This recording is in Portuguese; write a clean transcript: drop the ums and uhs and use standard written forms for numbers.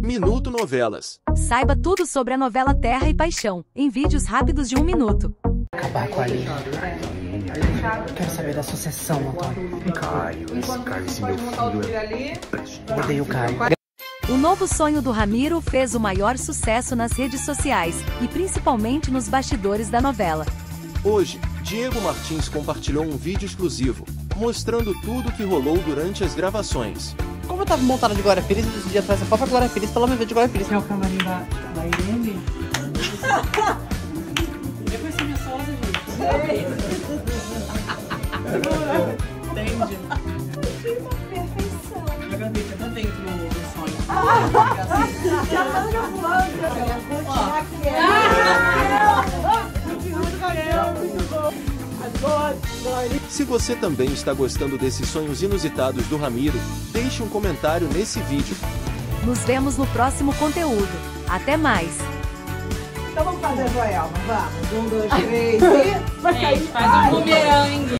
Minuto Novelas. Saiba tudo sobre a novela Terra e Paixão, em vídeos rápidos de 1 minuto. Acabar com a Aline. Quero saber da sucessão, Antônio. Esse meu filho é... Odeio o Caio. O novo sonho do Ramiro fez o maior sucesso nas redes sociais, e principalmente nos bastidores da novela. Hoje, Diego Martins compartilhou um vídeo exclusivo, mostrando tudo que rolou durante as gravações. Como eu tava montada de Glória Pires, eu decidi atrás da própria Glória Pires pela minha vida de Glória Pires. É o camarim da Irene? Eu conheci minha sogra, gente. Entende? Perfeição. A gaveta tá dentro do sonho. Já manda voando. Se você também está gostando desses sonhos inusitados do Ramiro, deixe um comentário nesse vídeo. Nos vemos no próximo conteúdo. Até mais! Então vamos fazer a Joelma, vamos. 1, 2, 3 e... Vai cair. Faz um bumerangue.